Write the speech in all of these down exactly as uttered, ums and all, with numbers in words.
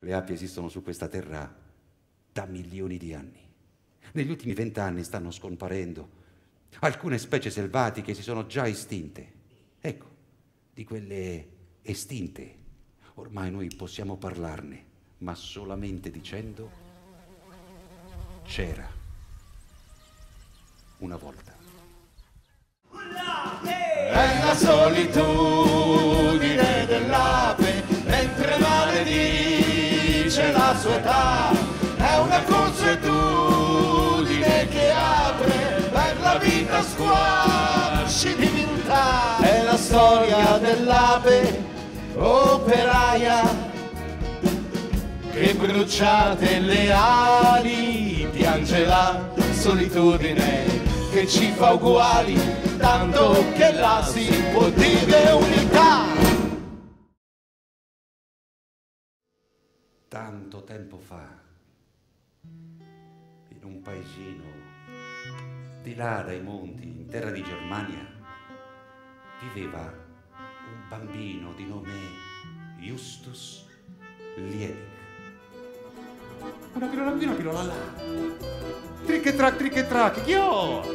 Le api esistono su questa terra da milioni di anni. Negli ultimi vent'anni stanno scomparendo. Alcune specie selvatiche si sono già estinte. Ecco, di quelle estinte, ormai noi possiamo parlarne, ma solamente dicendo c'era una volta. È la solitudine dell'ape mentre maledice la sua età, è una consuetudine che apre per la vita squarci di viltà. È la storia dell'ape operaia che bruciate le ali piange la solitudine che ci fa uguali, tanto che là si può dire unità. Tanto tempo fa, in un paesino di là dai monti, in terra di Germania, viveva un bambino di nome Justus Liebig. Una pillola qui, una pillola là. Trick e track, trick e track, io!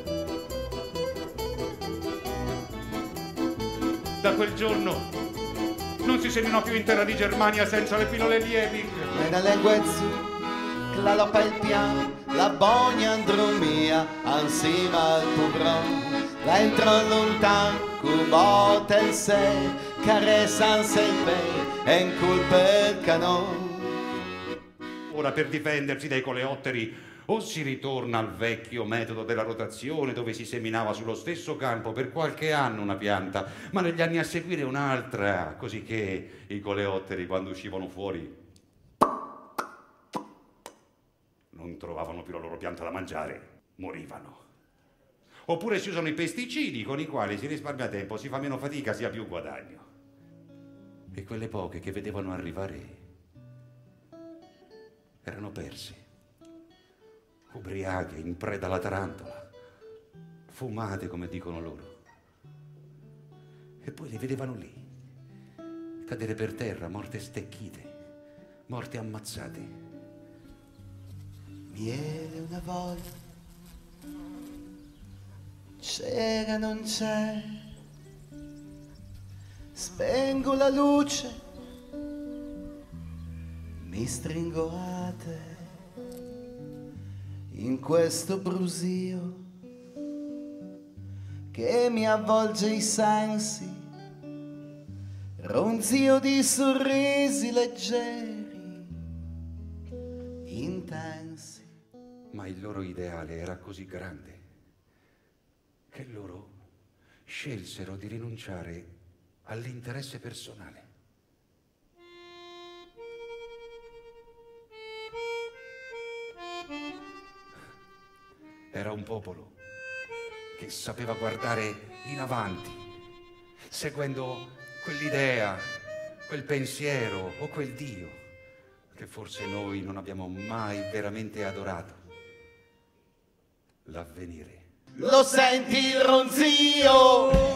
Da quel giorno non si seminò più in terra di Germania senza le pillole Liebig. Nella linguezza, clalopa il piano, la bogna andromia, ansima al pubron, l'entro lontano, cubote il sei, caressan sempre, e in colpa il canon. Ora per difendersi dai coleotteri o si ritorna al vecchio metodo della rotazione dove si seminava sullo stesso campo per qualche anno una pianta, ma negli anni a seguire un'altra, così che i coleotteri quando uscivano fuori non trovavano più la loro pianta da mangiare, morivano. Oppure si usano i pesticidi con i quali si risparmia tempo, si fa meno fatica, si ha più guadagno. E quelle poche che vedevano arrivare erano perse, ubriache, in preda alla tarantola, fumate come dicono loro. E poi le vedevano lì, cadere per terra, morte stecchite, morte ammazzate. Miele una volta, c'era non c'è, spengo la luce, mi stringo a te. In questo brusio che mi avvolge i sensi, ronzio di sorrisi leggeri, intensi. Ma il loro ideale era così grande che loro scelsero di rinunciare all'interesse personale. Era un popolo che sapeva guardare in avanti, seguendo quell'idea, quel pensiero o quel Dio che forse noi non abbiamo mai veramente adorato. L'avvenire. Lo senti il ronzio?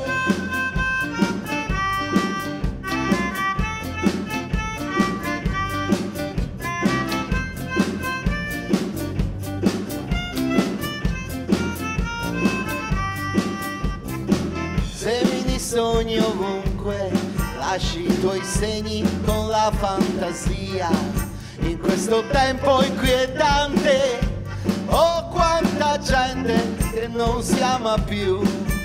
Sogni ovunque, lasci i tuoi segni con la fantasia. In questo tempo inquietante, oh quanta gente che non si ama più.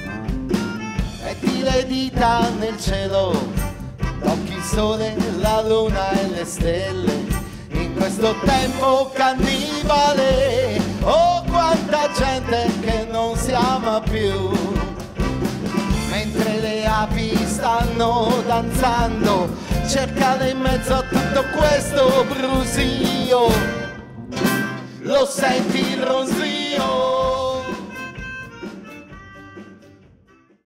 Metti le dita nel cielo, tocchi il sole, la luna e le stelle. In questo tempo cannibale, oh quanta gente che non si ama più. Mentre le api stanno danzando, cercale in mezzo a tutto questo brusio. Lo senti il ronzio?